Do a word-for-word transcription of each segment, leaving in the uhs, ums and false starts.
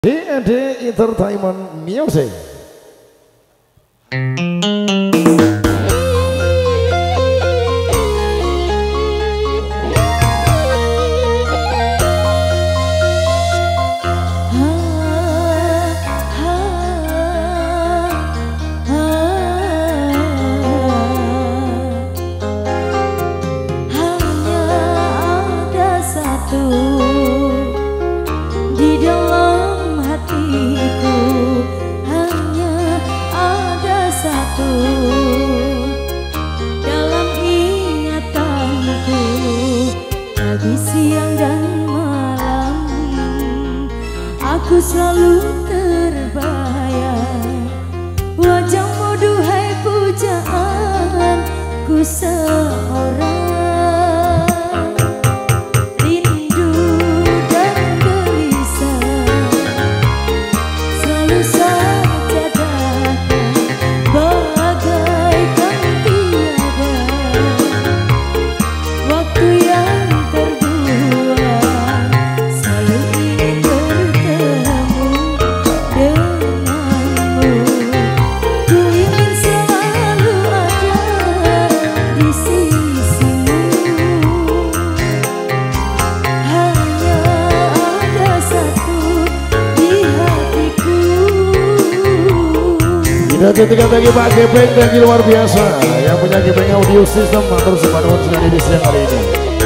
D and D Entertainment Music. Siang dan malam aku selalu terbayang wajahmu, duhai pujaan ku seorang. Rindu dan gelisah selalu saja datang bagaikan tiada waktu yang dan ketika lagi Pak Gepeng, thank you luar biasa yang punya Gepeng Audio System matur sepanuhun sekali di siang hari ini.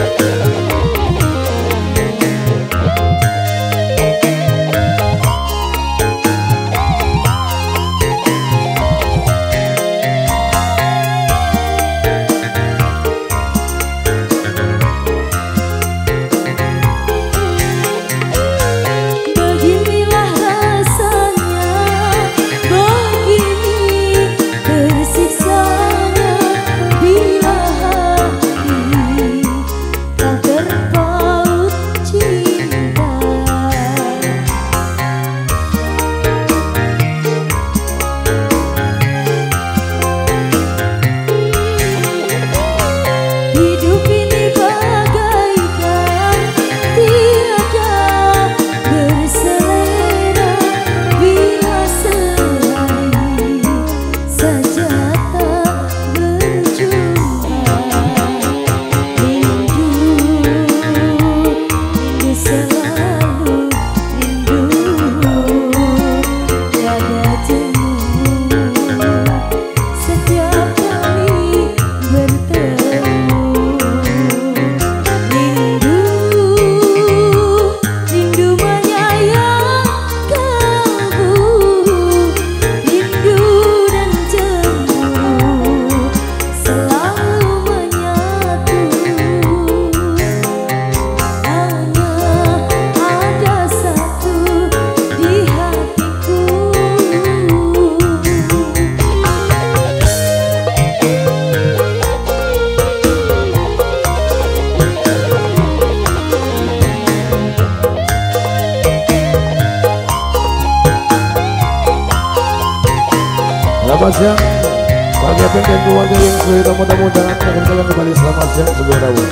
Selamat siang Pak Gepeng dan keluarga yang sudah tamu-tamu dan akan kembali selamat siang sebelum dahulu.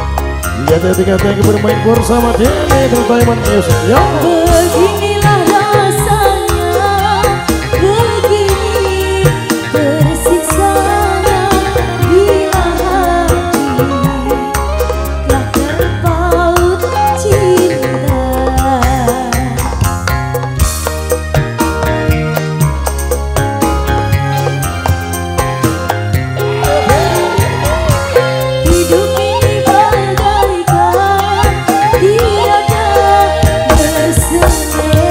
Iya, ketika thank you bermain bersama D and D Entertainment Music. Ya. Beginilah rasanya, begini bersiksanya bila hati telah terpaut cinta. Yeah.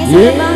sayang banget.